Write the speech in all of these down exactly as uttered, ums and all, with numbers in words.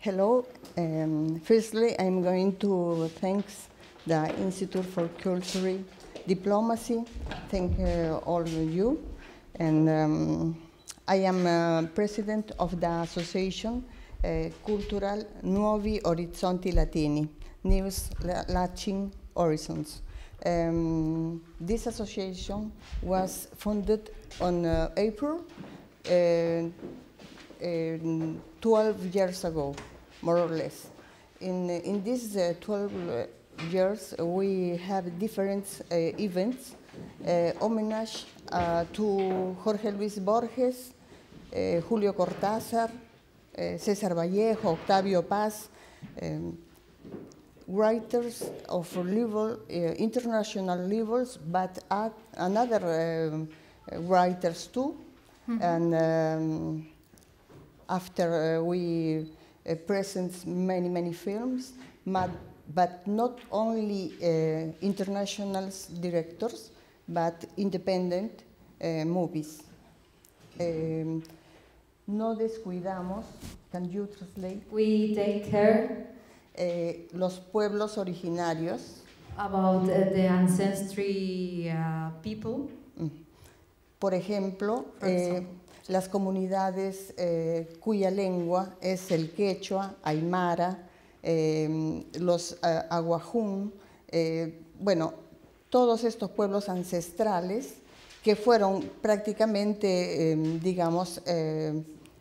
Hello. Um, firstly, I'm going to thank the Institute for Cultural Diplomacy. Thank uh, all of you. And um, I am uh, president of the association uh, Cultural Nuovi Orizzonti Latini, News Latin Horizons. Um, this association was founded on uh, April uh, uh, twelve years ago, more or less. In, in these uh, twelve years, we have different uh, events, uh, homage uh, to Jorge Luis Borges, uh, Julio Cortázar, uh, César Vallejo, Octavio Paz, um, writers of level, uh, international levels, but at another um, writers too. Mm-hmm. And um, after uh, we uh, present many, many films, but, but not only uh, international directors, but independent uh, movies. Um, no descuidamos, can you translate? We take care Eh, los pueblos originarios. About uh, the ancestry uh, people. Por ejemplo, eh, las comunidades eh, cuya lengua es el quechua, aymara, eh, los uh, aguajún, eh, bueno, todos estos pueblos ancestrales que fueron prácticamente, eh, digamos, eh,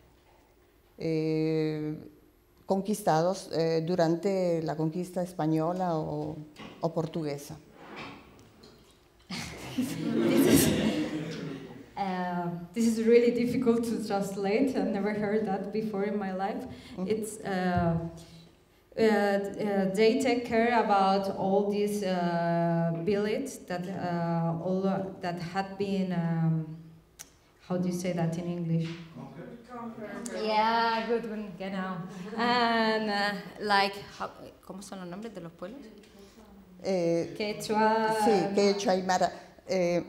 eh, conquistados eh, durante la conquista española o, o portuguesa. This is, uh, this is really difficult to translate. I've never heard that before in my life. Mm-hmm. It's uh, uh, uh, they take care about all these uh, villages that uh, all uh, that had been. Um, how do you say that in English? Yeah, good one, genau. And uh, like, how, ¿cómo son los nombres de los pueblos? Eh, Quechua. Sí, Quechua, Aymara. Eh,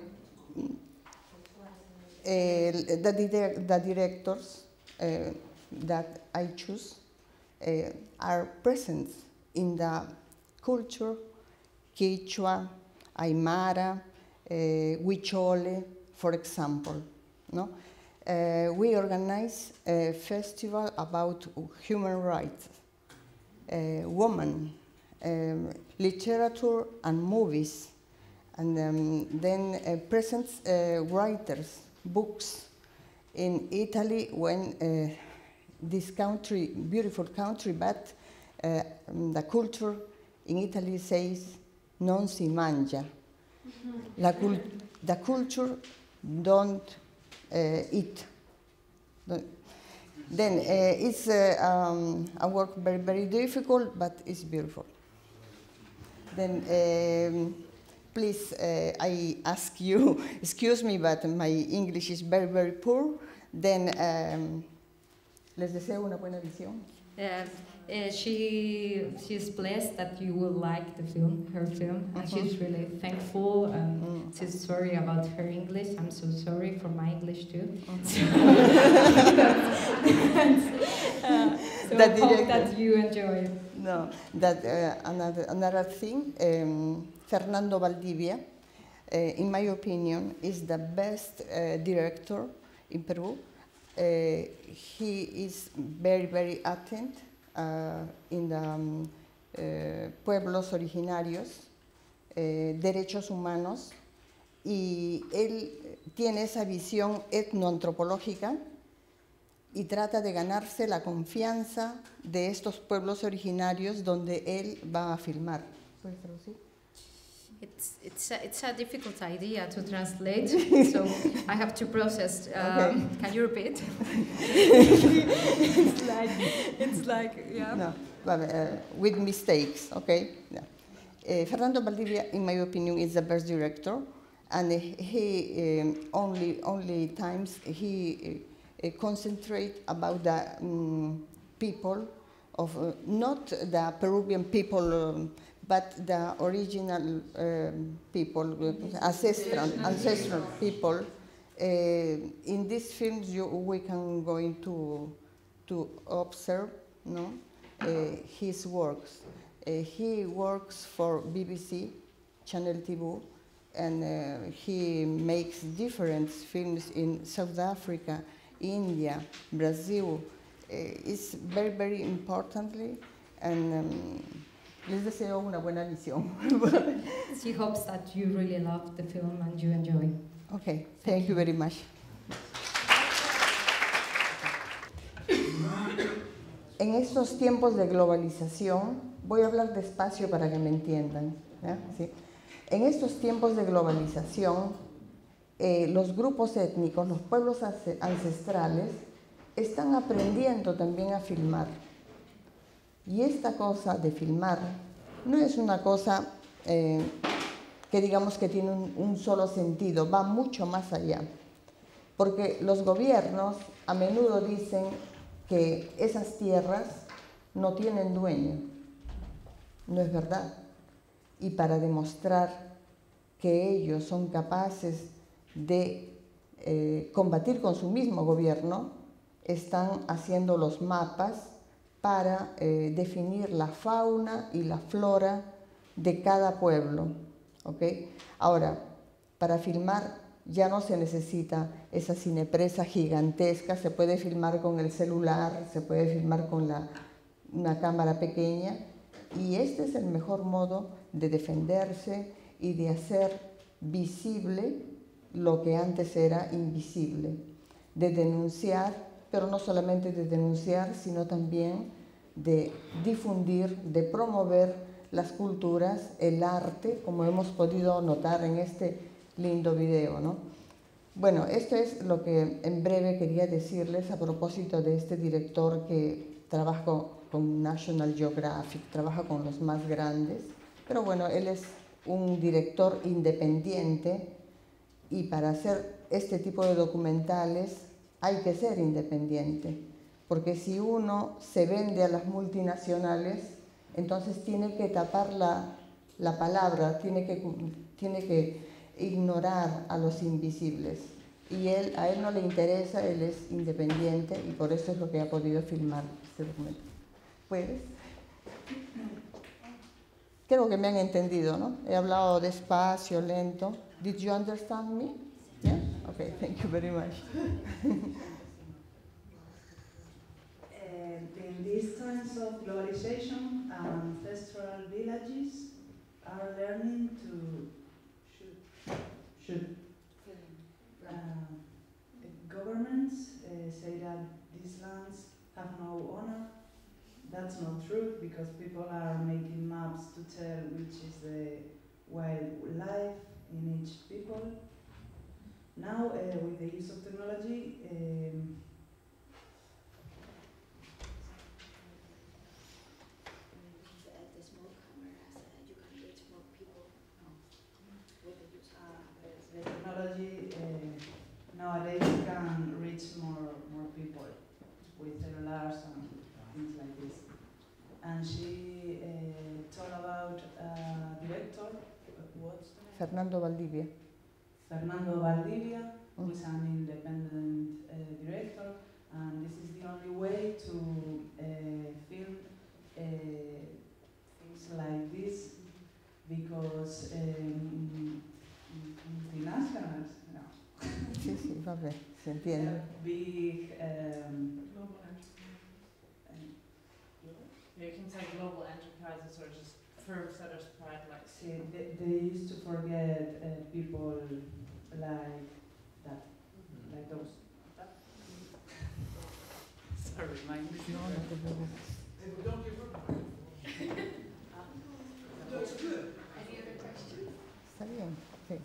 eh, the, direct, the directors uh, that I choose uh, are present in the culture, Quechua, Aymara, uh, Huichole, for example. No? Uh, we organize a festival about human rights, uh, women, um, literature and movies, and um, then uh, present uh, writers, books. In Italy, when uh, this country, beautiful country, but uh, the culture in Italy says non si mangia. Mm-hmm. La cul the culture don't Uh, eat. Then uh, it's uh, um, a work very, very difficult, but it's beautiful. Then um, please, uh, I ask you, excuse me, but my English is very, very poor. Then um, les deseo una buena visión. Uh, uh, she she's blessed that you will like the film, her film, mm-hmm. and she's really thankful. And mm. she's sorry about her English. I'm so sorry for my English too. Mm-hmm. uh, so I hope that you enjoy. No, that uh, another another thing. Um, Fernando Valdivia, uh, in my opinion, is the best uh, director in Peru. Uh, he is very, very attent uh, in the um, uh, pueblos originarios, uh, derechos humanos, y él tiene esa visión etnoantropológica y trata de ganarse la confianza de estos pueblos originarios donde él va a filmar. ¿Puedes traducir? It's, it's, a, it's a difficult idea to translate, so I have to process. Um, okay. Can you repeat? it's like, it's like, yeah. No, uh, with mistakes, okay? No. Uh, Fernando Valdivia, in my opinion, is the best director, and he um, only, only times he uh, concentrate about the um, people of, uh, not the Peruvian people, um, but the original um, people, ancestral, ancestral people. Uh, in these films, you, we can go into to observe, no, uh, his works. Uh, he works for B B C, Channel T V, and uh, he makes different films in South Africa, India, Brazil. Uh, it's very, very importantly, and um, les deseo una buena visión. She hopes that you really love the film and you enjoy. Okay, thank you very much. En estos tiempos de globalización, voy a hablar despacio para que me entiendan, ¿ya? ¿Sí? En estos tiempos de globalización, eh, los grupos étnicos, los pueblos ancestrales, están aprendiendo también a filmar. Y esta cosa de filmar no es una cosa eh, que digamos que tiene un, un solo sentido, va mucho más allá. Porque los gobiernos a menudo dicen que esas tierras no tienen dueño. No es verdad. Y para demostrar que ellos son capaces de eh, combatir con su mismo gobierno, están haciendo los mapas para eh, definir la fauna y la flora de cada pueblo. ¿Okay? Ahora, para filmar ya no se necesita esa cinepresa gigantesca, se puede filmar con el celular, se puede filmar con la, una cámara pequeña, y este es el mejor modo de defenderse y de hacer visible lo que antes era invisible, de denunciar, pero no solamente de denunciar, sino también de difundir, de promover las culturas, el arte, como hemos podido notar en este lindo video, ¿no? Bueno, esto es lo que en breve quería decirles a propósito de este director que trabaja con National Geographic, trabaja con los más grandes, pero bueno, él es un director independiente y para hacer este tipo de documentales hay que ser independiente, porque si uno se vende a las multinacionales, entonces tiene que tapar la, la palabra, tiene que, tiene que ignorar a los invisibles. Y él, a él no le interesa, él es independiente y por eso es lo que ha podido filmar este documento. ¿Puedes? Creo que me han entendido, ¿no? He hablado despacio, lento. Did you understand me? Yeah? Okay, thank you very much. In these times of globalization, ancestral villages are learning to shoot. shoot. Uh, governments uh, say that these lands have no owner. That's not true, because people are making maps to tell which is the wildlife in each people. Now, uh, with the use of technology, um, the technology uh, nowadays can reach more more people with cellulars and things like this. And she uh, told about a director, what's the name? Fernando Valdivia. Fernando Valdivia, who is an independent uh, director, and this is the only way to uh, film uh, things like this, because um, multinationals, no. Sí, sí, va bien, se entiende. Big um, You can say global enterprises or just firms that are spread like. see, they, they used to forget uh, people like that, mm-hmm. like those. Sorry, my No, no te preocupes. Don't give up. That's good. Any other questions? Está bien, sí.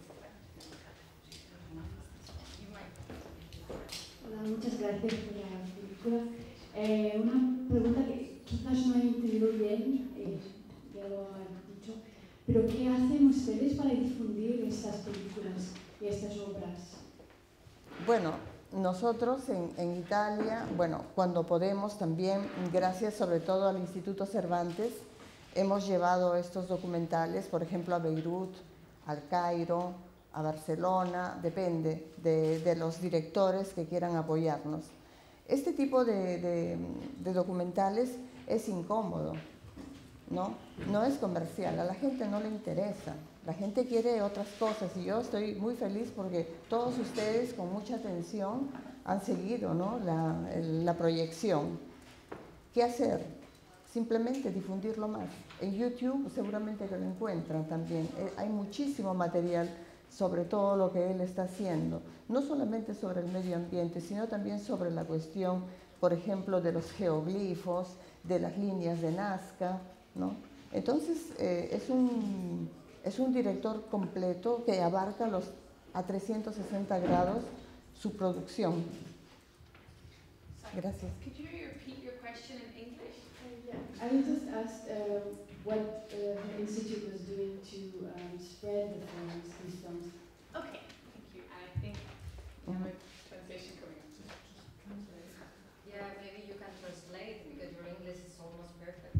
Hola, muchas gracias por la película. Eh, una pregunta que quizás no he entendido bien, eh, ya lo han dicho, pero ¿qué hacen ustedes para difundir estas películas y estas obras? Bueno, nosotros en, en Italia, bueno, cuando podemos también, gracias sobre todo al Instituto Cervantes, hemos llevado estos documentales, por ejemplo, a Beirut, al Cairo, a Barcelona, depende de, de los directores que quieran apoyarnos. Este tipo de, de, de documentales es incómodo, ¿no? No es comercial, a la gente no le interesa, la gente quiere otras cosas y yo estoy muy feliz porque todos ustedes con mucha atención han seguido, ¿no? la, el, la proyección. ¿Qué hacer? Simplemente difundirlo más. En YouTube seguramente que lo encuentran también. Eh, hay muchísimo material sobre todo lo que él está haciendo. No solamente sobre el medio ambiente, sino también sobre la cuestión, por ejemplo, de los geoglifos, de las líneas de Nazca, ¿no? Entonces, eh, es, un, es un director completo que abarca los, a trescientos sesenta grados su producción. Gracias. Could you repeat your question in English? Uh, yeah, I just asked uh, what uh, the Institute was doing to um, spread the films, these films. Okay, thank you. I think we have a translation coming up. Yeah, maybe you can translate because your English is almost perfect.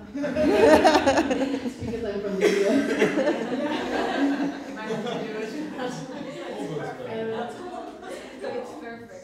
It's because I'm from the U S. Mine from the U S. So it's perfect.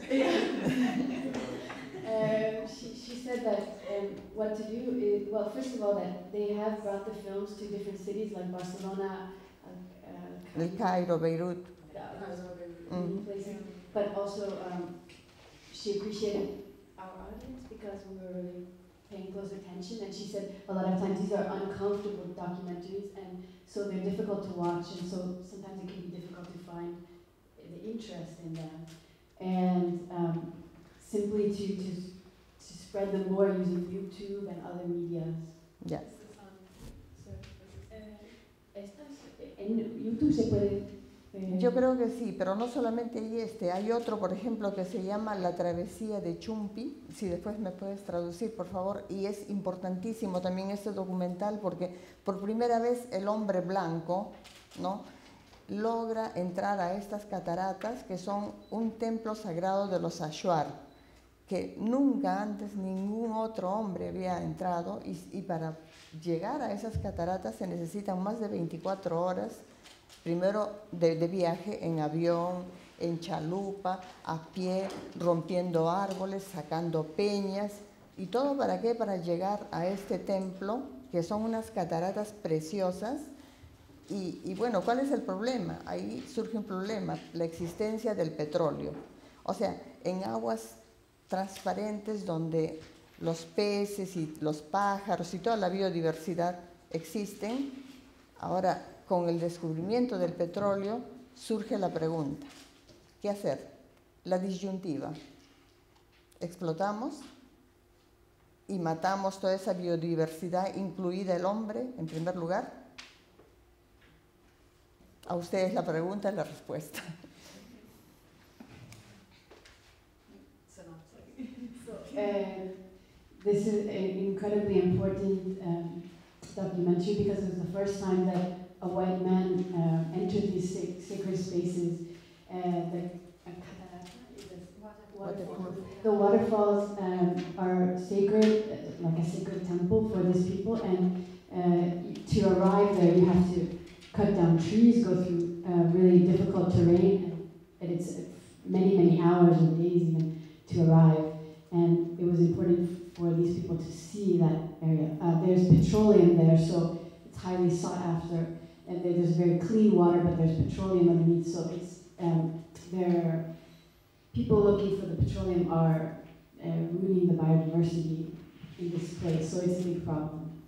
Um, she, she said that um, what to do is, well, first of all, that they have brought the films to different cities like Barcelona, uh, uh, El Cairo, Beirut. uh, those other Mhm. places. But also, um, she appreciated our audience because we were really paying close attention. And she said a lot of times these are uncomfortable documentaries, and so they're difficult to watch, and so sometimes it can be difficult to find the interest in them. And um, simply to, to, to spread them more using YouTube and other medias. Ya. En YouTube se puede... Eh, Yo creo que sí, pero no solamente hay este, hay otro, por ejemplo, que se llama La Travesía de Chumpi, si después me puedes traducir, por favor, y es importantísimo también este documental porque por primera vez el hombre blanco, ¿no?, logra entrar a estas cataratas que son un templo sagrado de los Ashuar, que nunca antes ningún otro hombre había entrado y, y para llegar a esas cataratas se necesitan más de veinticuatro horas, primero de, de viaje en avión, en chalupa, a pie, rompiendo árboles, sacando peñas, y todo para qué, para llegar a este templo, que son unas cataratas preciosas. Y, y bueno, ¿cuál es el problema? Ahí surge un problema, la existencia del petróleo. O sea, en aguas transparentes donde los peces y los pájaros y toda la biodiversidad existen, ahora con el descubrimiento del petróleo surge la pregunta, ¿qué hacer? La disyuntiva. ¿Explotamos y matamos toda esa biodiversidad, incluida el hombre, en primer lugar? A ustedes la pregunta y la respuesta. Uh, this is an incredibly important um, documentary because it was the first time that a white man uh, entered these sac sacred spaces. Uh, the, uh, waterfalls. The waterfalls um, are sacred, uh, like a sacred temple for these people, and uh, to arrive there you have to cut down trees, go through uh, really difficult terrain, and it's many, many hours and days even to arrive. And it was important for these people to see that area. Uh, there's petroleum there, so it's highly sought after. And there's very clean water, but there's petroleum underneath, so it's um, there. People looking for the petroleum are uh, ruining the biodiversity in this place, so it's a big problem.